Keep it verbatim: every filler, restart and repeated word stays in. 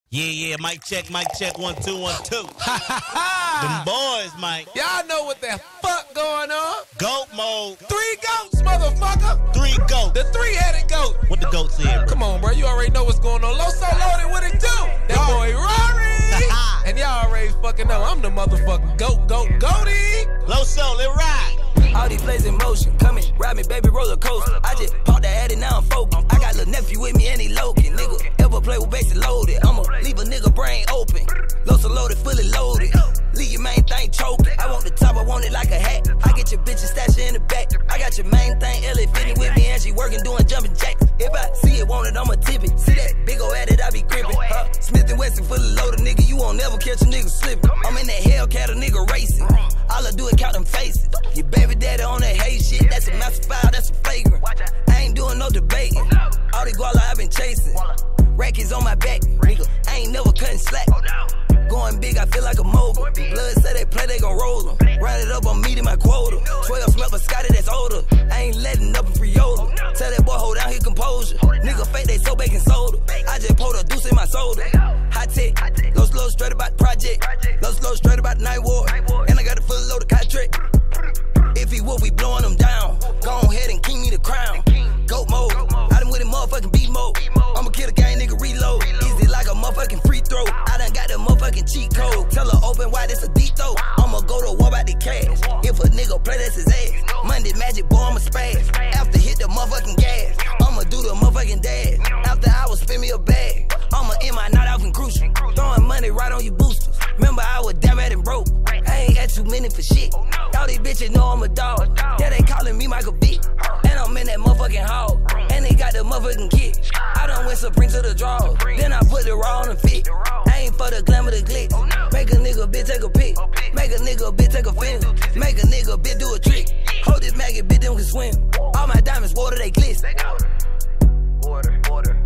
Yeah, yeah, mic check, mic check, one, two, one, two. Ha, ha, ha! Them boys, Mike. Y'all know what the fuck going on? Goat mode. Three goats, motherfucker. Three goats. The three-headed goat. What the goat said, bro? Come on, bro. You already know what's going on. Loso Loaded, what it do? That boy Rory. And y'all already fucking know I'm the motherfucking goat, goat, goatie. Loso, let ride. All these plays in motion, come and ride me, baby, roller coaster. I just popped that addy, now I'm focused. I got little nephew with me and he low-key, nigga. Ever play with basic loaded? I'ma leave a nigga brain open. Loso loaded, fully loaded. Leave your main thing choking. I want the top, I want it like a hat. I get your bitch and stash her in the back. I got your main thing, Ellie fitting with me and she working, doing jumping jacks. If I see it, want it, I'ma tip it. See that big ol' addy, I be gripping. Huh? Smith and Wesson fully loaded, nigga. You won't never catch a nigga slipping. I'm in that Hellcat, a nigga racing. All I do is count them faces. Your baby daddy on that hate shit. That's a massive file, that's a flagrant. I ain't doing no debating. All the guala I been chasing. Rack is on my back, nigga. I ain't never cutting slack. Going big, I feel like a mogul. Blood say they play, they gon' roll them. Run it up, I'm meeting my quota. twelve smell for Scotty, that's older. I ain't letting up a Friola. Tell that boy, hold down his composure. Nigga fake, they so baking soda. I just poured a deuce in my soda. High tech, low slow, straight about the project. Low slow, straight about the night war. And I got a full load of contract. If he would, we blowing them down. Go ahead and king me the crown. Goat mode, I done with it motherfucking beat mode. I'ma kill a gang, nigga, reload. Easy like a motherfucking free throw. I done got the motherfucking cheat code. Tell her open wide, it's a deep throw. I'ma go to war about the cash. If a nigga play, that's his ass. Monday magic, boy, I'ma spaz. After hit the motherfucking gas, I'ma do the motherfucking dash. After I will spin me a bag, I'ma end my night out in crucial. Throwing money right on you boosters. Remember I was damn at and broke. I ain't got too many for shit. All these bitches know I'm a dog. Yeah, they calling me Michael B. And I'm in that motherfucking hall. And they got the motherfucking kick. I done went Supreme to the draws. Then I put the raw on the fit. I ain't for the glamour, the glitz. Make a nigga bitch take a pic. Make a nigga bitch take a film. Make a nigga bitch do a trick. Hold this maggot bitch, them can swim. All my diamonds water, they glitz. Water, water.